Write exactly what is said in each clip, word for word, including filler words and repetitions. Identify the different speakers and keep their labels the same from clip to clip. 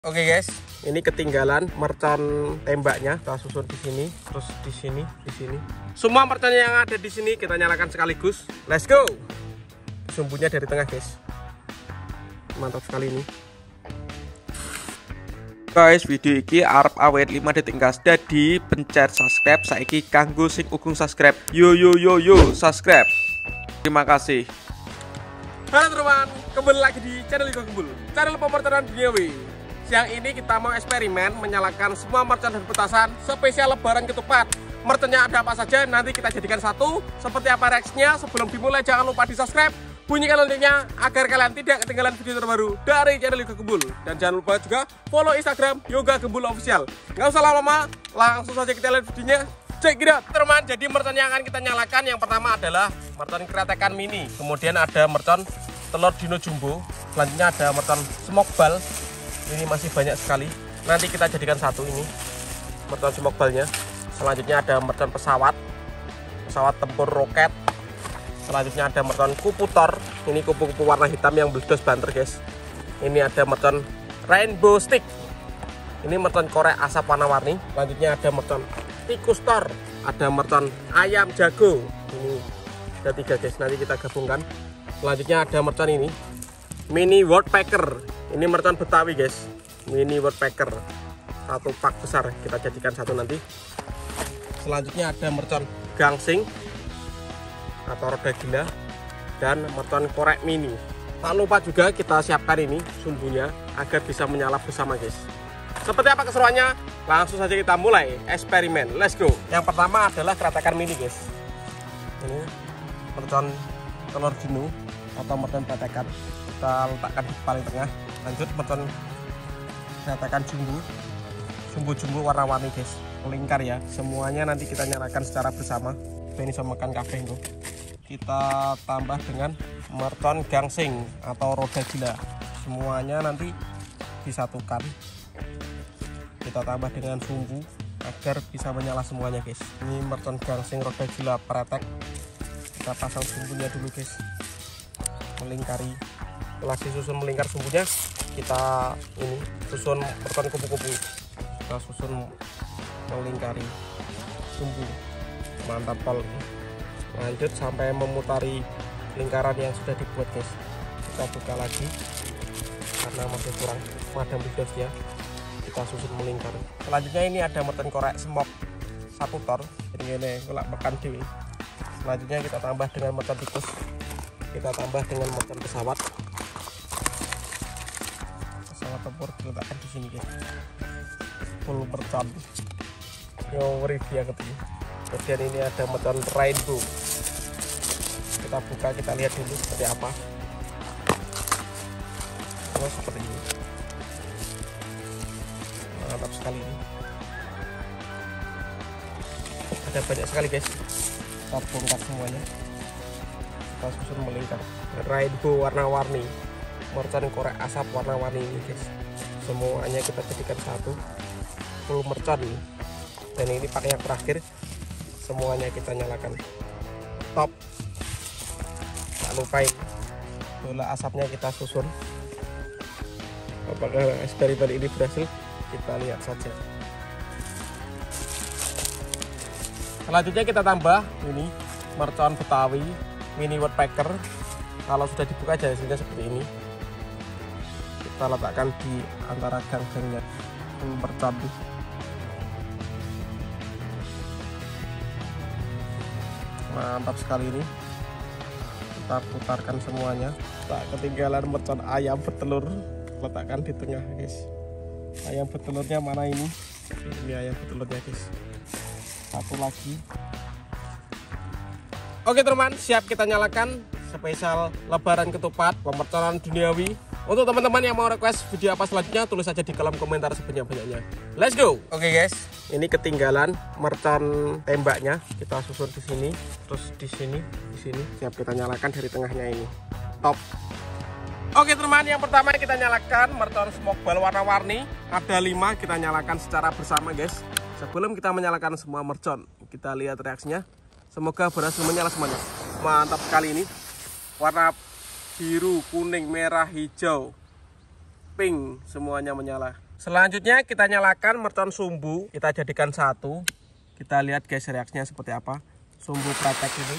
Speaker 1: Oke guys, ini ketinggalan mercon tembaknya. Kita susun di sini, terus di sini, di sini. Semua mercon yang ada di sini kita nyalakan sekaligus. Let's go. Sumbunya dari tengah guys. Mantap sekali ini. Guys, video iki arep awet lima detik gas. Dadi pencet subscribe saiki kanggo sing ugung subscribe. Yo yo yo yo subscribe. Terima kasih. Halo teman, kembali lagi di channel Iko Gembul, channel pemercon duniawi. Siang ini kita mau eksperimen menyalakan semua mercon dan petasan spesial lebaran ketupat. Merconnya ada apa saja nanti kita jadikan satu. Seperti apa reaksinya? Sebelum dimulai jangan lupa di subscribe, bunyikan loncengnya agar kalian tidak ketinggalan video terbaru dari channel Yoga Gembul. Dan jangan lupa juga follow Instagram Yoga Gembul Official. Nggak usah lama-lama, langsung saja kita lihat videonya. Check it out teman. Jadi mercon yang akan kita nyalakan yang pertama adalah mercon kretekan mini. Kemudian ada mercon telur dino jumbo. Selanjutnya ada mercon smoke ball. Ini masih banyak sekali. Nanti kita jadikan satu ini mercon smoke ballnya. Selanjutnya ada mercon pesawat, pesawat tempur roket. Selanjutnya ada mercon kuputor. Ini kupu-kupu warna hitam yang meledos banter guys. Ini ada mercon rainbow stick. Ini mercon korek asap warna-warni. Selanjutnya ada mercon tikus tor. Ada mercon ayam jago. Ini ada tiga guys. Nanti kita gabungkan. Selanjutnya ada mercon ini mini woodpecker. Ini mercon Betawi guys, mini woodpecker. Satu pak besar kita jadikan satu nanti. Selanjutnya ada mercon gangsing atau roda gila dan mercon korek mini. Tak lupa juga kita siapkan ini sumbunya agar bisa menyala bersama guys. Seperti apa keseruannya? Langsung saja kita mulai eksperimen. Let's go. Yang pertama adalah kretekan mini guys. Ini mercon telur dino atau mercon kretekan. Kita letakkan di paling tengah. Lanjut mercon kretekan jumbo, jumbo-jumbo warna-warni guys, melingkar ya. Semuanya nanti kita nyalakan secara bersama. Ini sama makan kafe itu. Kita tambah dengan mercon gangsing atau roda gila. Semuanya nanti disatukan. Kita tambah dengan sumbu agar bisa menyala semuanya guys. Ini mercon gangsing roda gila pretek. Kita pasang sumbunya dulu guys, melingkari. Setelah disusun melingkar sumbunya, kita ini susun mercon kupu-kupu. Kita susun melingkari sumbu. Mantap pol. Lanjut sampai memutari lingkaran yang sudah dibuat guys. Kita buka lagi karena masih kurang padam bidosnya. Kita susun melingkar. Selanjutnya ini ada mercon korek smoke satu tor. Ini ini kelak makan dewi. Selanjutnya kita tambah dengan mercon tikus. Kita tambah dengan mercon pesawat. Pesawat tempur diletakkan di sini guys. Full mercon. Yo review ketemu. Kemudian ini ada mercon rainbow. Kita buka, kita lihat dulu seperti apa. Oh, seperti ini. Mantap sekali ini. Ada banyak sekali guys. Kita bongkar semuanya. Kita susun melingkar. Rainbow warna-warni. Mercon korek asap warna-warni ini guys. Semuanya kita jadikan satu. Full mercon. Dan ini pakai yang terakhir. Semuanya kita nyalakan. Top. Tak lupain bola asapnya kita susun. Apakah eksperimen ini berhasil? Kita lihat saja. Selanjutnya kita tambah ini mercon Betawi mini woodpecker. Kalau sudah dibuka aja hasilnya seperti ini. Kita letakkan di antara gang-gangnya. Full mercon. Mantap sekali ini. Kita putarkan semuanya. Tak ketinggalan mercon ayam bertelur. Letakkan di tengah guys. Ayam bertelurnya mana ini? Ini ayam bertelurnya guys. Satu lagi. Oke teman, siap kita nyalakan spesial lebaran ketupat pemerconan duniawi. Untuk teman-teman yang mau request video apa selanjutnya, tulis saja di kolom komentar sebanyak-banyaknya. Let's go. Oke guys, ini ketinggalan mercon tembaknya. Kita susun di sini, terus di sini, di sini. Siap kita nyalakan dari tengahnya ini. Top. Oke teman, yang pertama kita nyalakan mercon smoke ball warna-warni. Ada lima, kita nyalakan secara bersama guys. Sebelum kita menyalakan semua mercon, kita lihat reaksinya. Semoga berhasil menyala semuanya. Mantap sekali ini. Warna biru, kuning, merah, hijau, pink, semuanya menyala. Selanjutnya kita nyalakan mercon sumbu, kita jadikan satu. Kita lihat guys reaksinya seperti apa. Sumbu pretek ini.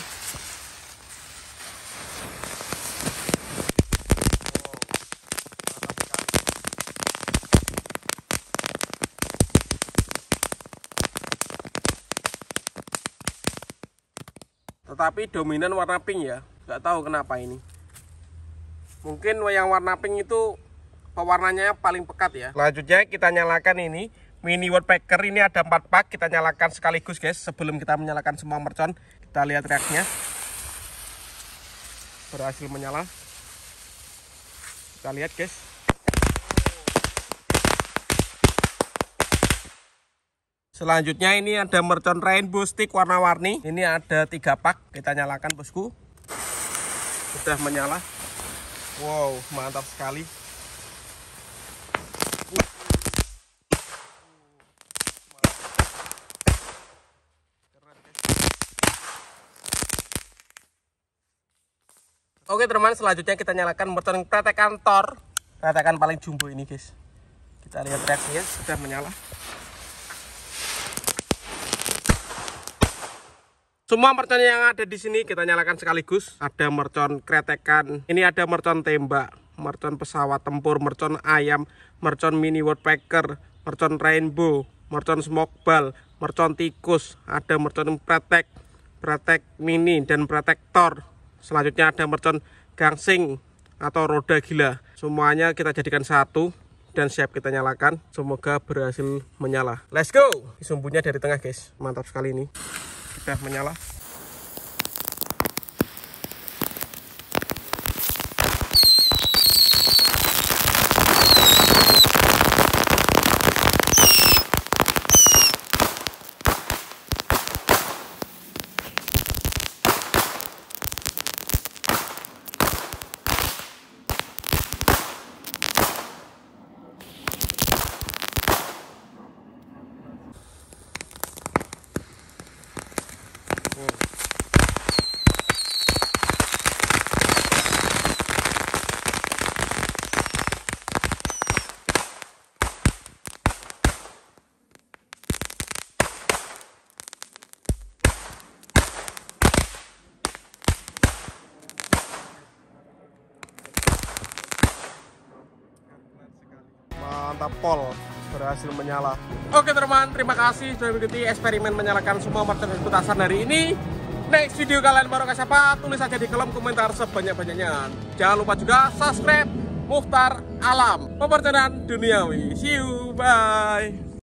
Speaker 1: Tetapi dominan warna pink ya, nggak tahu kenapa ini. Mungkin yang warna pink itu pewarnanya paling pekat ya. Selanjutnya kita nyalakan ini mini woodpecker, ini ada empat pak, kita nyalakan sekaligus guys. Sebelum kita menyalakan semua mercon, kita lihat reaksinya. Berhasil menyala. Kita lihat guys. Selanjutnya ini ada mercon rainbow stick warna-warni. Ini ada tiga pak. Kita nyalakan bosku. Sudah menyala. Wow, mantap sekali. Oke teman, selanjutnya kita nyalakan mercon pretekan Thor. Pretekan paling jumbo ini guys. Kita lihat reaksinya, sudah menyala. Semua mercon yang ada di sini kita nyalakan sekaligus. Ada mercon kretekan, ini ada mercon tembak, mercon pesawat tempur, mercon ayam, mercon mini woodpecker, mercon rainbow, mercon smoke ball, mercon tikus, ada mercon pretek, pretek mini dan pretek Thor. Selanjutnya ada mercon gangsing atau roda gila. Semuanya kita jadikan satu dan siap kita nyalakan. Semoga berhasil menyala. Let's go. Sumbunya dari tengah guys, mantap sekali ini. Sudah menyala. Mantap pol, berhasil menyala. Oke teman, terima kasih sudah mengikuti eksperimen menyalakan semua mercon petasan hari ini. Next video kalian baru kasih apa? Tulis aja di kolom komentar sebanyak-banyaknya. Jangan lupa juga subscribe Mukhtar Alam, pepercayaan duniawi. See you, bye.